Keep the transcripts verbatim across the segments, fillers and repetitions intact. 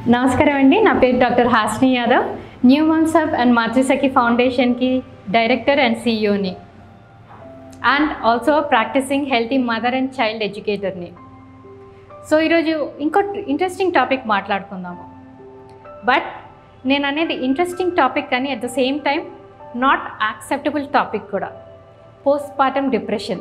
నమస్కారం అండి. నా పేరు doctor Hasni Yadav. New moms hub and Matrusakhi ఫౌండేషన్కి డైరెక్టర్ అండ్ సిఇఓని and also practising healthy mother and child ఎడ్యుకేటర్ని. సో ఈరోజు ఇంకో ఇంట్రెస్టింగ్ టాపిక్ మాట్లాడుకుందాము. బట్ నేను అనేది ఇంట్రెస్టింగ్ టాపిక్ కానీ at the same time not acceptable topic కూడా. Post partum depression.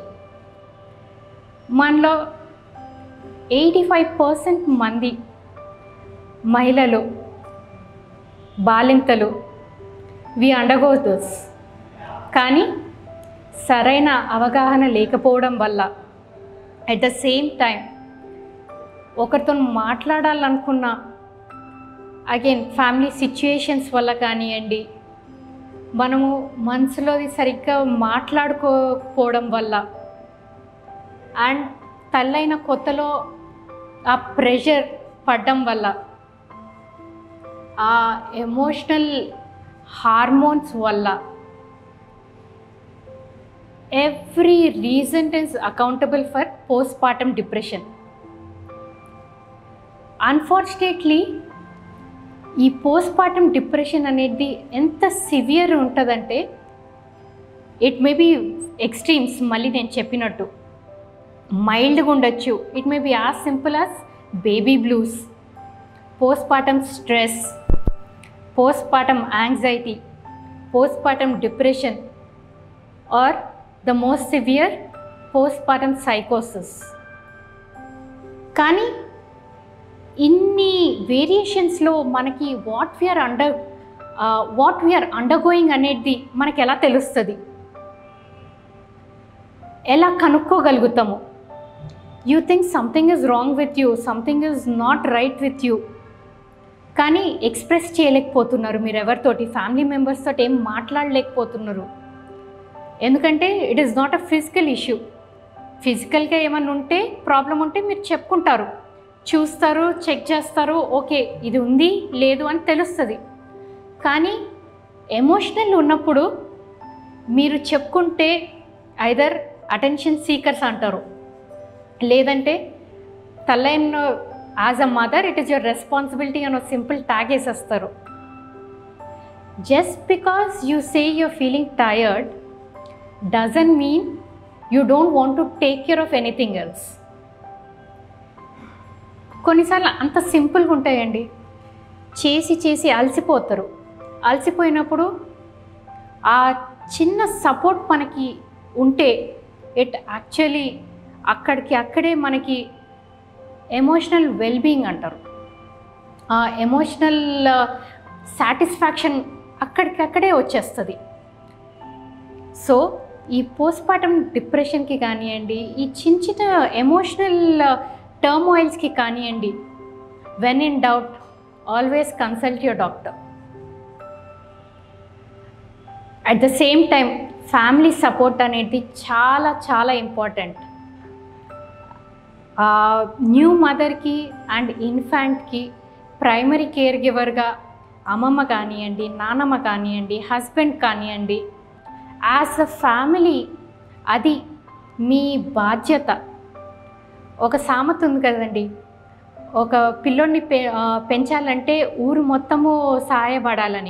మనలో ఎయిటీ ఫైవ్ పర్సెంట్ మంది మహిళలు, బాలింతలు వి అండర్గో దిస్. కానీ సరైన అవగాహన లేకపోవడం వల్ల అట్ ద సేమ్ టైం ఒకరితో మాట్లాడాలనుకున్న అగైన్ ఫ్యామిలీ సిచ్యుయేషన్స్ వల్ల కానివ్వండి, మనము మనసులోది సరిగ్గా మాట్లాడుకోకపోవడం వల్ల అండ్ తల్లైన కొత్తలో ఆ ప్రెషర్ పడడం వల్ల, ఆ ఎమోషనల్ హార్మోన్స్ వల్ల every reason is accountable for post partum depression. Unfortunately ఈ పోస్ట్ పార్టమ్ డిప్రెషన్ అనేది ఎంత సివియర్ ఉంటుందంటే ఇట్ మే బీ ఎక్స్ట్రీమ్స్. మళ్ళీ నేను చెప్పినట్టు మైల్డ్గా ఉండొచ్చు. It may be as simple as baby blues, post partum stress, post partum anxiety, post partum depression are the most severe post partum సైకోసిస్. కానీ ఇన్ని వేరియేషన్స్లో మనకి what we're under what we're undergoing అనేది మనకి ఎలా తెలుస్తుంది, ఎలా కనుక్కోగలుగుతాము? You think something is wrong with you, something is not right with you, కానీ ఎక్స్ప్రెస్ చేయలేకపోతున్నారు. మీరు ఎవరితోటి, ఫ్యామిలీ మెంబర్స్ తోటి ఏం మాట్లాడలేకపోతున్నారు. ఎందుకంటే it is not a physical issue. ఫిజికల్గా ఏమన్నా ఉంటే, ప్రాబ్లం ఉంటే మీరు చెప్పుకుంటారు, చూస్తారు, చెక్ చేస్తారు, ఓకే ఇది ఉంది లేదు అని తెలుస్తుంది. కానీ ఎమోషనల్ ఉన్నప్పుడు మీరు చెప్పుకుంటే ఐదర్ అటెన్షన్ సీకర్స్ అంటారు, లేదంటే తల్లైన as a mother it is your responsibility అని ఒక సింపుల్ ట్యాగ్ వేసేస్తారు. Just because you say your feeling tired doesn't mean you don't want to take care of anything else. కొన్నిసార్లు అంత సింపుల్గా ఉంటాయండి. చేసి చేసి అలసిపోతారు. అలసిపోయినప్పుడు ఆ చిన్న సపోర్ట్ మనకి ఉంటే ఇట్ యాక్చువల్లీ అక్కడికి అక్కడే మనకి ఎమోషనల్ వెల్బీయింగ్ అంటారు. ఆ ఎమోషనల్ సాటిస్ఫాక్షన్ అక్కడికక్కడే వచ్చేస్తుంది. సో ఈ పోస్ట్ పార్టమ్ డిప్రెషన్కి కానివ్వండి, ఈ చిన్న చిన్న ఎమోషనల్ టర్మాయిల్స్కి కానివ్వండి, when in doubt always consult your doctor. At the same time family support అనేది చాలా చాలా ఇంపార్టెంట్. న్యూ మదర్కి అండ్ ఇన్ఫాంట్కి ప్రైమరీ కేర్ గివర్గా అమ్మమ్మ కానివ్వండి, నానమ్మ కానివ్వండి, హస్బెండ్ కానివ్వండి, యాజ్ అ ఫ్యామిలీ అది మీ బాధ్యత. ఒక సామెత ఉంది కదండి, ఒక పిల్లోడిని పె పెంచాలంటే ఊరు మొత్తము సహాయపడాలని.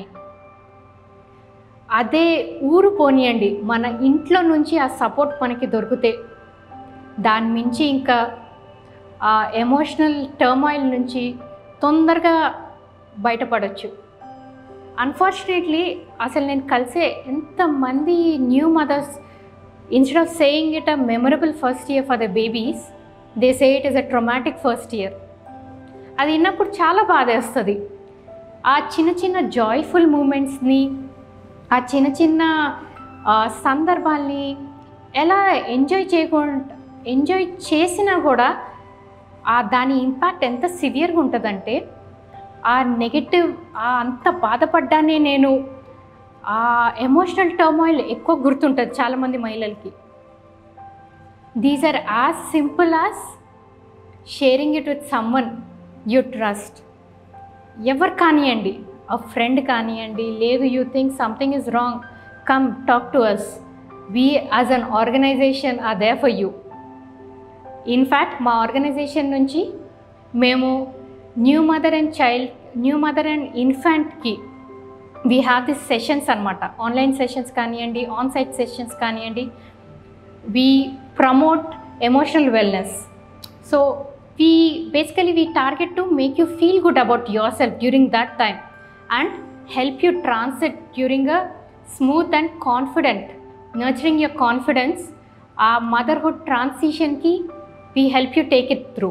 అదే ఊరు పోనీయండి, మన ఇంట్లో నుంచి ఆ సపోర్ట్ మనకి దొరికితే దాని మించి ఇంకా ఆ ఎమోషనల్ టర్మాయిల్ నుంచి తొందరగా బయటపడవచ్చు. అన్ఫార్చునేట్లీ అసలు నేను కలిసే ఎంతమంది new mothers instead of saying it a memorable first year for the babies, they say it is a traumatic first year. అది విన్నప్పుడు చాలా బాధ వేస్తుంది. ఆ చిన్న చిన్న జాయ్ఫుల్ మూమెంట్స్ని, ఆ చిన్న చిన్న సందర్భాల్ని ఎలా ఎంజాయ్ చేయకుండా ఎంజాయ్ చేసినా కూడా ఆ దాని ఇంపాక్ట్ ఎంత సివియర్గా ఉంటుందంటే, ఆ నెగటివ్ ఆ అంత బాధపడ్డానే నేను ఆ ఎమోషనల్ టర్మాయిల్ ఎక్కువ గుర్తుంటుంది చాలామంది మహిళలకి. These are as simple as sharing it with someone you trust. ఎవరు కానివ్వండి, a friend కానివ్వండి, లేదు you think something is wrong, come talk to us. We as an organization are there for you. In fact, మా organisation నుంచి మేము new mother and child new mother and ఇన్ఫాంట్కి we have this sessions అనమాట. Online sessions కానివ్వండి, on site sessions కానివ్వండి. We promote emotional wellness. So we basically we target to make you feel good about your self during that time and help you transit during a smooth and confident, nurturing your confidence. Our motherhood transition ki we help you take it through.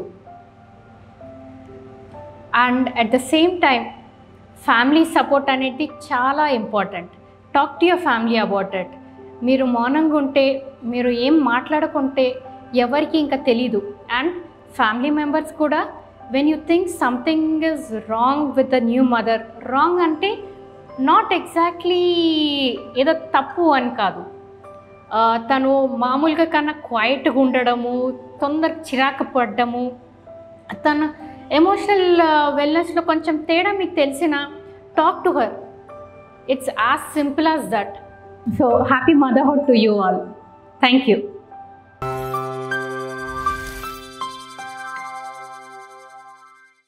And at the same time, family support anedi chala important. Talk to your family about it. Meeru maunanga unte, meeru em maatladukunte evariki inka telidu. And family members kuda, when you think something is wrong with the new mother, wrong ante not exactly ఏదో తప్పు అని కాదు, తను మామూలుగా కన్నా క్వైట్గా ఉండడము, తొందర చిరాకు పడ్డము, తన ఎమోషనల్ వెల్నెస్లో కొంచెం తేడా మీకు తెలిసిన, talk to her. It's as simple as that. So happy motherhood to you all. Thank you.